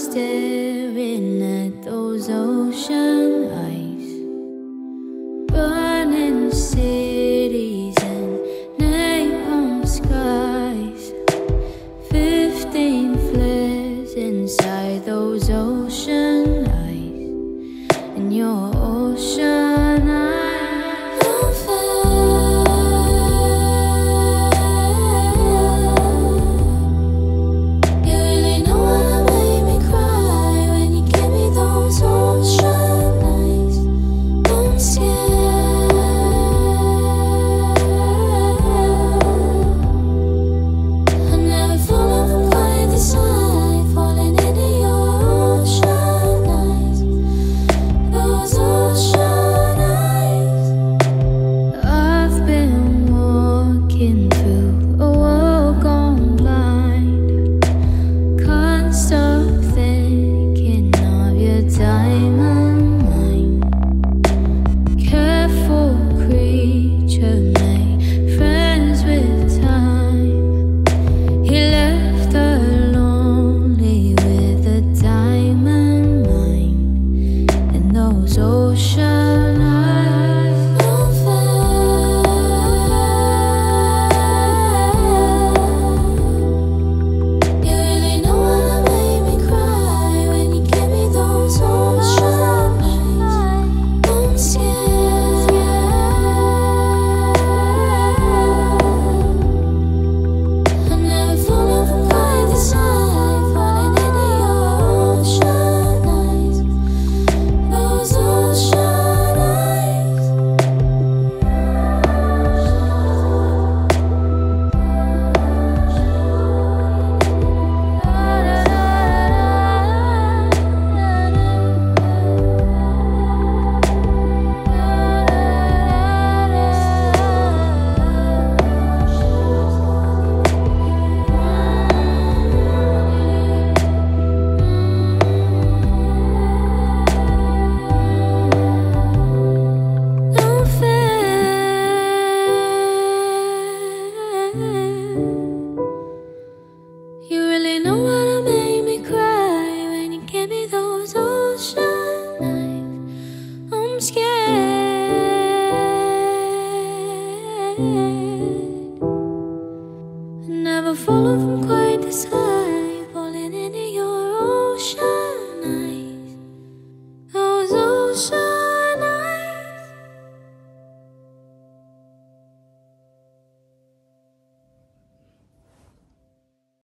staring at those ocean eyes, burning cities and neon skies. 15 flares inside those ocean eyes, and your ocean eyes. Never fallen from quite this high, falling into your ocean eyes. Those ocean